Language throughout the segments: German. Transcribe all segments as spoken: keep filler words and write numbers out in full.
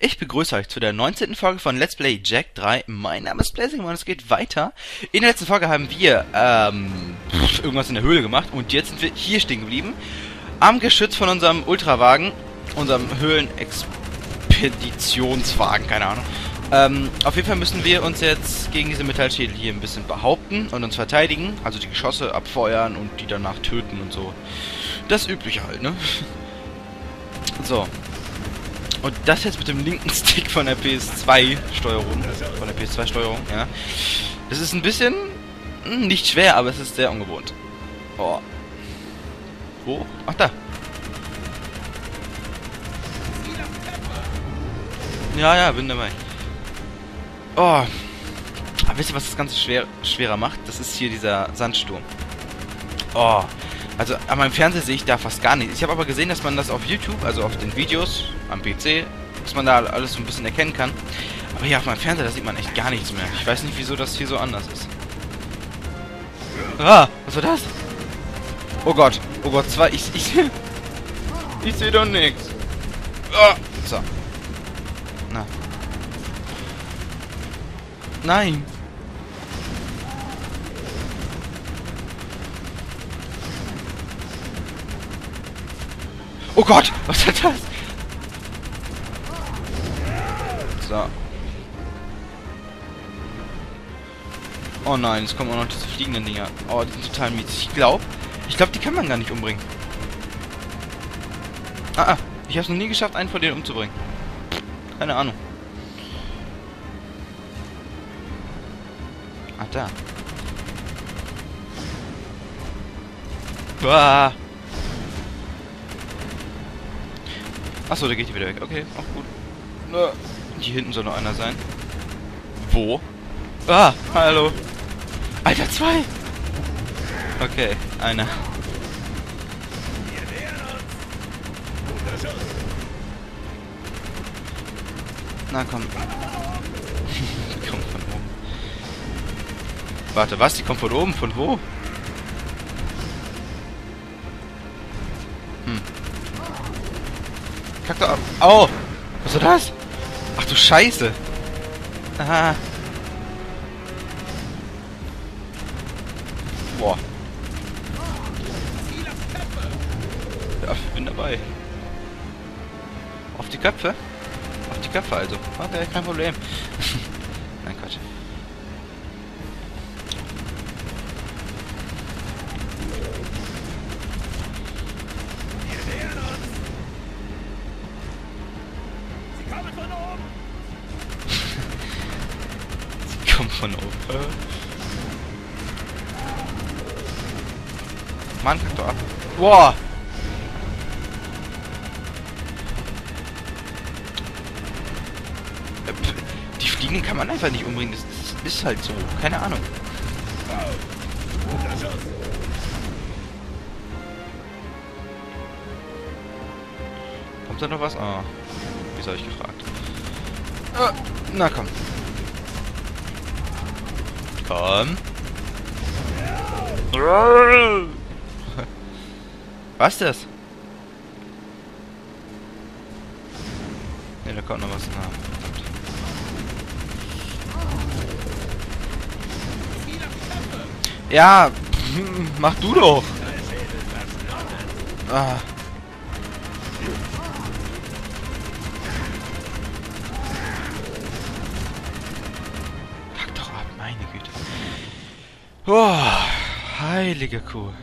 Ich begrüße euch zu der neunzehnten Folge von Let's Play Jak drei. Mein Name ist Blazing und es geht weiter. In der letzten Folge haben wir ähm, irgendwas in der Höhle gemacht und jetzt sind wir hier stehen geblieben. Am Geschütz von unserem Ultrawagen, unserem Höhlenexpeditionswagen, keine Ahnung. Ähm, auf jeden Fall müssen wir uns jetzt gegen diese Metallschädel hier ein bisschen behaupten und uns verteidigen. Also die Geschosse abfeuern und die danach töten und so. Das Übliche halt, ne? So. Und das jetzt mit dem linken Stick von der P S zwei Steuerung. Von der P S zwei Steuerung, ja. Das ist ein bisschen mh, nicht schwer, aber es ist sehr ungewohnt. Oh. Wo? Ach, da. Ja, ja, bin dabei. Oh. Aber wisst ihr, was das Ganze schwer, schwerer macht? Das ist hier dieser Sandsturm. Oh. Also an meinem Fernseher sehe ich da fast gar nichts. Ich habe aber gesehen, dass man das auf YouTube, also auf den Videos am P C, dass man da alles so ein bisschen erkennen kann. Aber hier auf meinem Fernseher, da sieht man echt gar nichts mehr. Ich weiß nicht, wieso das hier so anders ist. Ah, was war das? Oh Gott, oh Gott, zwei, ich, ich, ich sehe doch nichts. Ah, so. Na. Nein. Oh Gott, was ist das? So. Oh nein, jetzt kommen auch noch diese fliegenden Dinger. Oh, die sind total mies. Ich glaube, ich glaube, die kann man gar nicht umbringen. Ah, ah. Ich habe es noch nie geschafft, einen von denen umzubringen. Keine Ahnung. Ah, da. Uah. Achso, da geht die wieder weg. Okay, auch gut. Hier hinten soll noch einer sein. Wo? Ah, hallo. Alter, zwei! Okay, einer. Na komm. Die kommt von oben. Warte, was? Die kommt von oben? Von wo? Hm. Kack doch ab. Au! Was war das? Ach du Scheiße! Aha. Boah. Ja, ich bin dabei. Auf die Köpfe? Auf die Köpfe also. Okay, kein Problem. Nein, Quatsch. Von oben. Mann, kack doch ab. Boah! Die Fliegen kann man einfach nicht umbringen. Das, das ist halt so. Keine Ahnung. Kommt da noch was? Ah. Wie soll ich gefragt? Ah, na komm. Komm. Was ist das? Ne, da kommt noch was nach. Ja, mach du doch. Ah. Meine Güte. Oh, heilige Kuh.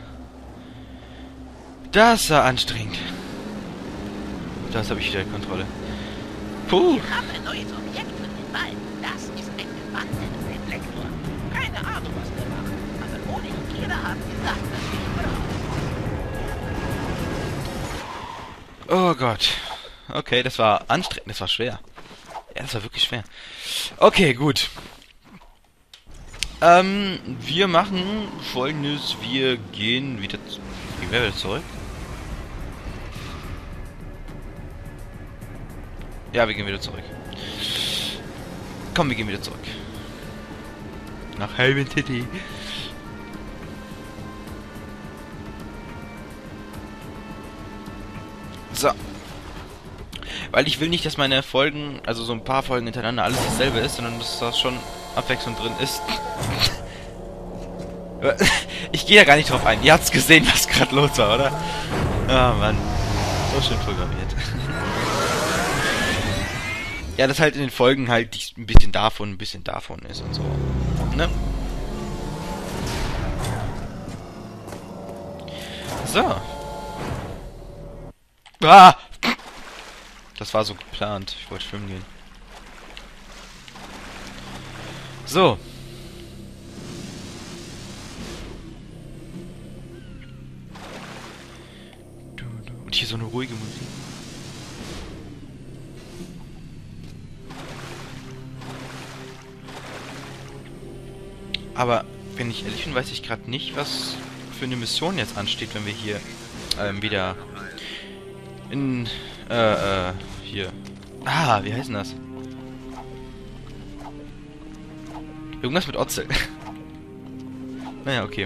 Das war anstrengend. Das habe ich wieder die Kontrolle. Puh. Ich habe ein neues Objekt für den Ball. Das ist ein Wandelreflektor. Keine Ahnung, was der macht. Aber Moni und Kira haben gesagt, dass ich brauche. Oh Gott. Okay, das war anstrengend. Das war schwer. Ja, das war wirklich schwer. Okay, gut. Ähm, wir machen Folgendes. Wir gehen wieder... Gehen wir wieder zurück? Ja, wir gehen wieder zurück. Komm, wir gehen wieder zurück. Nach Haven City. So. Weil ich will nicht, dass meine Folgen, also so ein paar Folgen hintereinander alles dasselbe ist, sondern dass da schon Abwechslung drin ist. Ich gehe ja gar nicht drauf ein. Ihr habt's gesehen, was gerade los war, oder? Ah, Mann. So schön programmiert. Ja, dass halt in den Folgen halt ein bisschen davon, ein bisschen davon ist und so. Ne? So. Ah! Das war so geplant. Ich wollte schwimmen gehen. So. Und hier so eine ruhige Musik. Aber wenn ich ehrlich bin, weiß ich gerade nicht, was für eine Mission jetzt ansteht, wenn wir hier ähm, wieder in, äh, äh, hier. Ah, wie heißt denn das? Irgendwas mit Otzel. Naja, okay.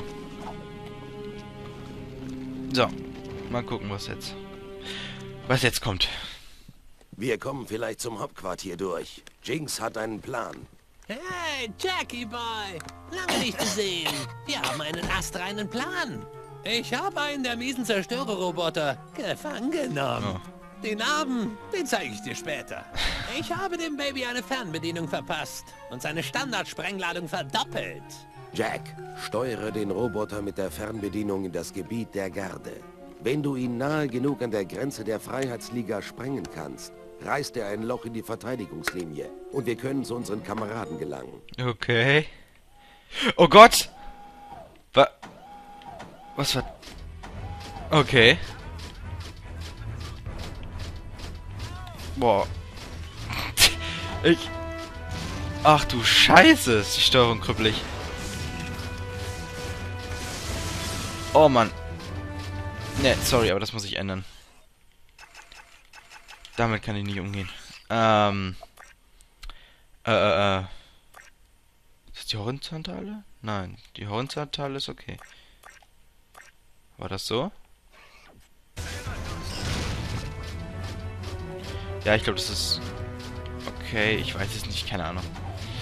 So. Mal gucken, was jetzt... Was jetzt kommt. Wir kommen vielleicht zum Hauptquartier durch. Jinx hat einen Plan. Hey, Jackie Boy! Lange nicht gesehen. Wir haben einen astreinen Plan. Ich habe einen der miesen Zerstörerroboter gefangen genommen. Oh. Den Namen, den zeige ich dir später. Ich habe dem Baby eine Fernbedienung verpasst und seine Standardsprengladung verdoppelt. Jack, steuere den Roboter mit der Fernbedienung in das Gebiet der Garde. Wenn du ihn nahe genug an der Grenze der Freiheitsliga sprengen kannst, reißt er ein Loch in die Verteidigungslinie und wir können zu unseren Kameraden gelangen. Okay. Oh Gott! Was? Was war... Okay. Boah. Ich... Ach du Scheiße, ist die Steuerung krüppelig. Oh Mann. Ne, sorry, aber das muss ich ändern. Damit kann ich nicht umgehen. Ähm. Äh, äh, äh. Ist das die horizontale? Nein, die horizontale ist okay. War das so? Ja, ich glaube, das ist... Okay, ich weiß es nicht, keine Ahnung.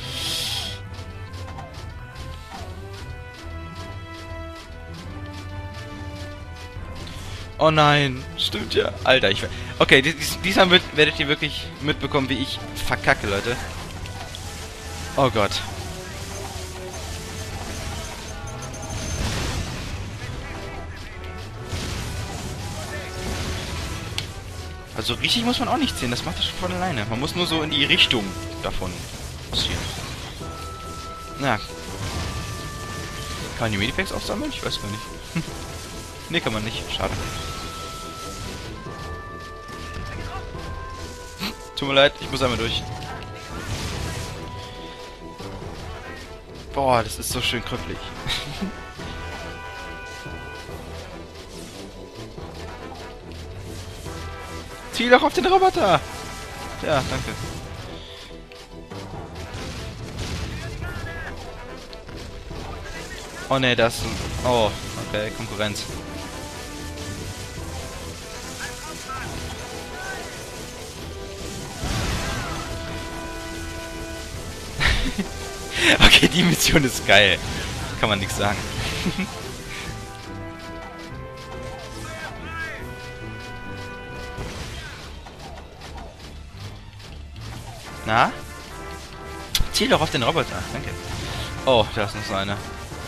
Oh nein, stimmt ja. Alter, ich... Okay, dies, diesmal wird, werdet ihr wirklich mitbekommen, wie ich verkacke, Leute. Oh Gott. Also richtig muss man auch nicht ziehen, das macht das schon von alleine. Man muss nur so in die Richtung davon passieren. Na. Kann man die Medipacks aufsammeln? Ich weiß gar nicht. Ne, kann man nicht. Schade. Tut mir leid, ich muss einmal durch. Boah, das ist so schön krüppelig. Ziel doch auf den Roboter! Ja, danke. Oh ne, das... Oh, okay, Konkurrenz. Okay, die Mission ist geil. Kann man nichts sagen. Na? Ziel doch auf den Roboter. Danke. Oh, da ist noch so einer.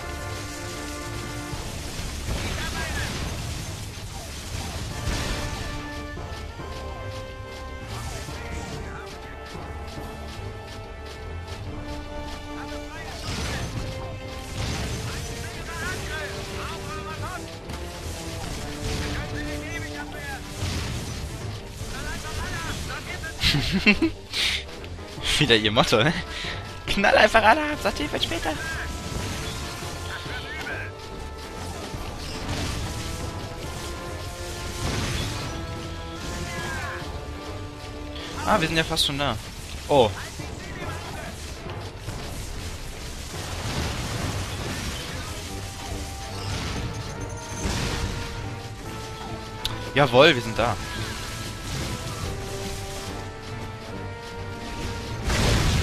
Wieder ihr Motto, ne? Knall einfach alle ab, sagt ihr vielleicht später. Ah, wir sind ja fast schon da. Oh. Jawohl, wir sind da.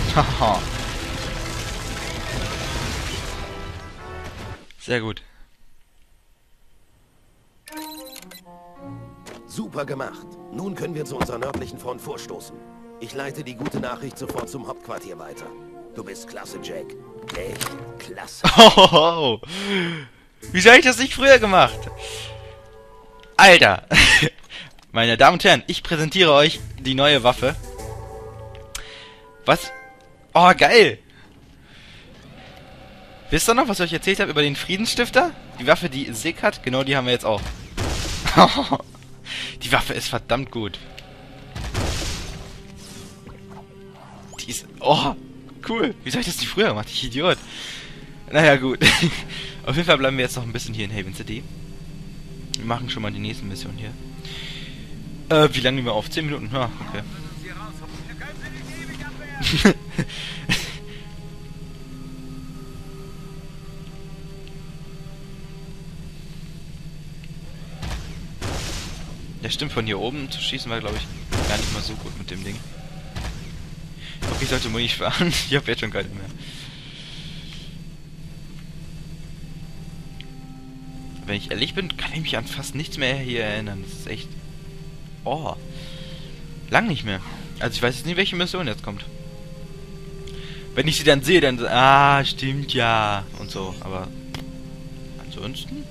Haha. Sehr gut. Super gemacht. Nun können wir zu unserer nördlichen Front vorstoßen. Ich leite die gute Nachricht sofort zum Hauptquartier weiter. Du bist klasse, Jack. Echt klasse. Oh, wieso habe ich das nicht früher gemacht? Alter. Meine Damen und Herren, ich präsentiere euch die neue Waffe. Was? Oh, geil. Wisst ihr noch, was ich euch erzählt habe über den Friedensstifter? Die Waffe, die Sig hat? Genau, die haben wir jetzt auch. Die Waffe ist verdammt gut. Die ist... Oh, cool. Wieso habe ich das nicht früher gemacht? Ich Idiot. Naja, gut. Auf jeden Fall bleiben wir jetzt noch ein bisschen hier in Haven City. Wir machen schon mal die nächste Mission hier. Äh, wie lange nehmen wir auf? zehn Minuten? Ja, okay. Ja, stimmt, von hier oben zu schießen war, glaube ich, gar nicht mal so gut mit dem Ding. Okay, ich sollte wohl nicht fahren. Ich habe jetzt schon keine mehr. Wenn ich ehrlich bin, kann ich mich an fast nichts mehr hier erinnern. Das ist echt... Oh. Lang nicht mehr. Also ich weiß jetzt nicht, welche Mission jetzt kommt. Wenn ich sie dann sehe, dann... Ah, stimmt ja. Und so, aber... Ansonsten...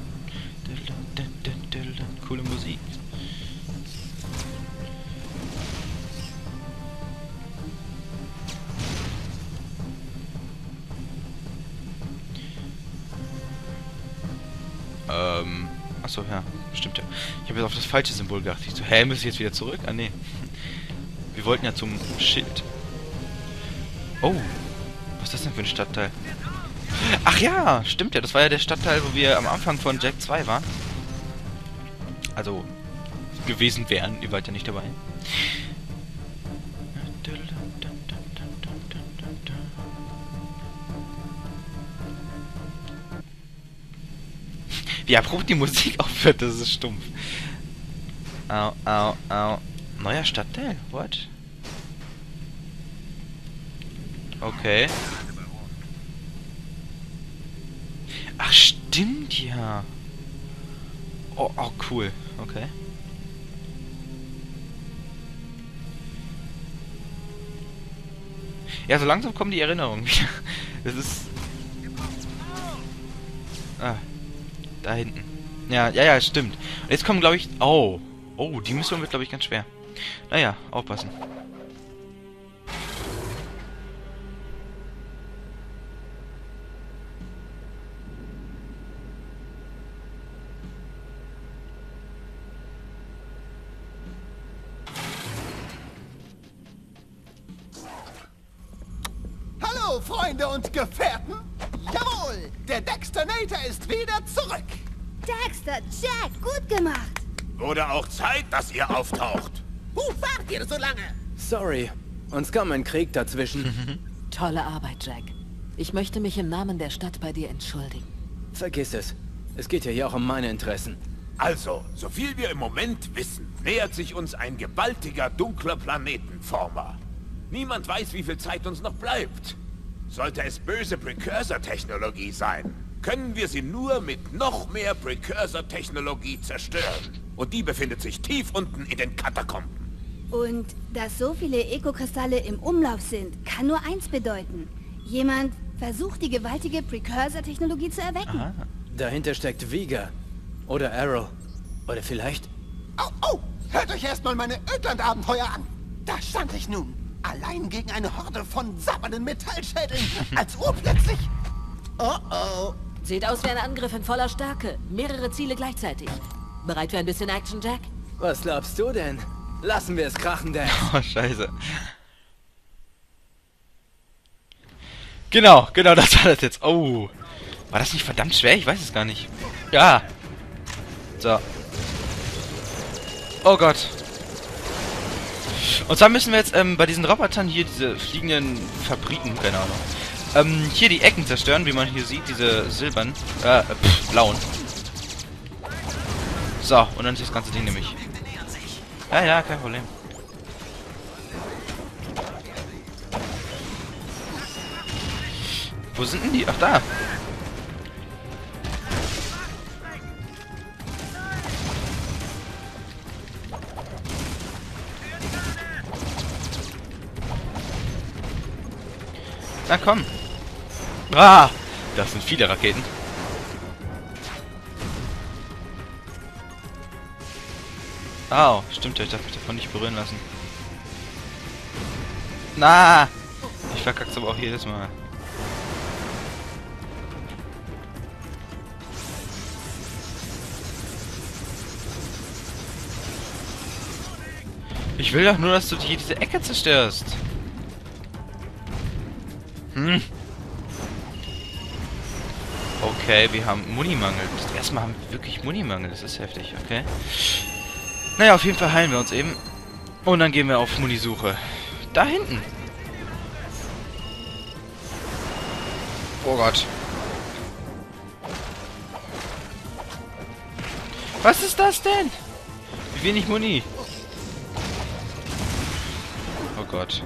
Coole Musik. Ähm... Achso, ja. Stimmt ja. Ich habe jetzt auf das falsche Symbol gedacht. Ich so, hä, muss ich jetzt wieder zurück? Ah, nee. Wir wollten ja zum Schild. Oh. Was ist das denn für ein Stadtteil? Ach ja, stimmt ja. Das war ja der Stadtteil, wo wir am Anfang von Jack zwei waren. Also, gewesen wären. Ihr wart ja nicht dabei. Wie abrupt die Musik aufhört, das ist stumpf. Au, au, au. Neuer Stadtteil? What? Okay. Ach, stimmt ja. Oh, oh, cool. Okay. Ja, so langsam kommen die Erinnerungen wieder. Das ist... Ah. Da hinten. Ja, ja, ja, stimmt. Und jetzt kommen, glaube ich... Oh. Oh, die Mission wird, glaube ich, ganz schwer. Naja, aufpassen. Hallo, Freunde und Gefährten! Jawohl, der Dexternator ist wieder zurück! Dexter, Jack, gut gemacht! Wurde auch Zeit, dass ihr auftaucht. Wo wart ihr so lange? Sorry, uns kam ein Krieg dazwischen. Tolle Arbeit, Jack. Ich möchte mich im Namen der Stadt bei dir entschuldigen. Vergiss es. Es geht ja hier auch um meine Interessen. Also, soviel wir im Moment wissen, nähert sich uns ein gewaltiger, dunkler Planetenformer. Niemand weiß, wie viel Zeit uns noch bleibt. Sollte es böse Precursor-Technologie sein, können wir sie nur mit noch mehr Precursor-Technologie zerstören. Und die befindet sich tief unten in den Katakomben. Und dass so viele Eko-Kristalle im Umlauf sind, kann nur eins bedeuten. Jemand versucht, die gewaltige Precursor-Technologie zu erwecken. Aha. Dahinter steckt Vega. Oder Arrow. Oder vielleicht... Oh, oh! Hört euch erstmal meine Ödland-Abenteuer an! Da stand ich nun, allein gegen eine Horde von sabbernden Metallschädeln, als urplötzlich... Oh, oh! Sieht aus wie ein Angriff in voller Stärke. Mehrere Ziele gleichzeitig. Bereit für ein bisschen Action, Jack? Was glaubst du denn? Lassen wir es krachen, Dan. Oh, scheiße. Genau, genau, das war das jetzt. Oh. War das nicht verdammt schwer? Ich weiß es gar nicht. Ja. So. Oh Gott. Und zwar müssen wir jetzt ähm, bei diesen Robotern hier, diese fliegenden Fabriken, keine Ahnung, ähm, hier die Ecken zerstören, wie man hier sieht, diese silbernen, äh, pff, blauen. So, und dann ist das ganze Ding nämlich. Ja, ja, kein Problem. Wo sind denn die? Ach, da. Na komm. Ah, das sind viele Raketen. Au, stimmt ja, ich darf mich davon nicht berühren lassen. Na, ich verkack's aber auch jedes Mal. Ich will doch nur, dass du hier diese Ecke zerstörst. Hm. Okay, wir haben Munimangel. Das erste Mal haben wir wirklich Munimangel. Das ist heftig, okay. Naja, auf jeden Fall heilen wir uns eben. Und dann gehen wir auf Munisuche. Da hinten. Oh Gott. Was ist das denn? Wie wenig Muni. Oh Gott.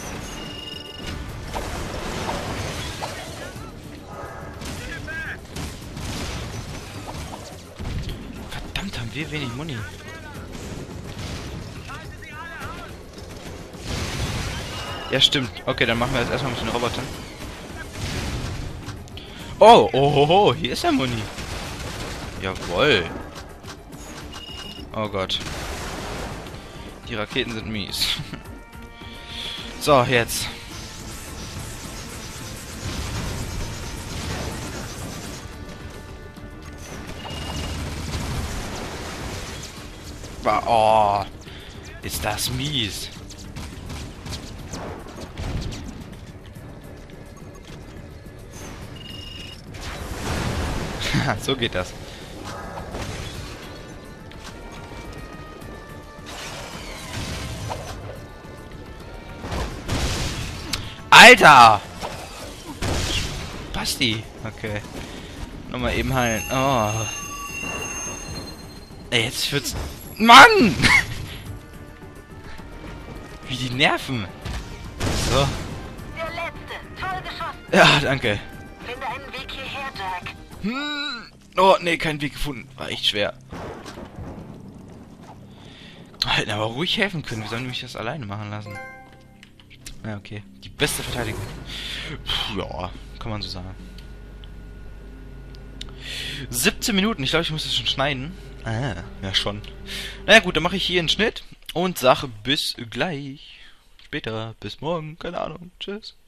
Verdammt, haben wir wenig Muni. Ja, stimmt. Okay, dann machen wir jetzt erstmal mit den Robotern. Oh, oh, ho, ho, hier ist der Muni. Jawohl. Oh Gott. Die Raketen sind mies. So, jetzt. Oh, ist das mies. So geht das. Alter! Basti. Okay. Nochmal eben heilen. Oh. Ey, jetzt wird's... Mann! Wie die nerven. So. Der letzte. Toll geschossen. Ja, danke. Finde einen Weg hierher, Jack. Hm. Oh, nee, keinen Weg gefunden. War echt schwer. Hätten aber ruhig helfen können. Wir sollen nämlich das alleine machen lassen. Ja, okay. Die beste Verteidigung. Puh, ja, kann man so sagen. siebzehn Minuten. Ich glaube, ich muss das schon schneiden. Ah, ja schon. Naja gut, dann mache ich hier einen Schnitt und sage bis gleich. Später, bis morgen. Keine Ahnung. Tschüss.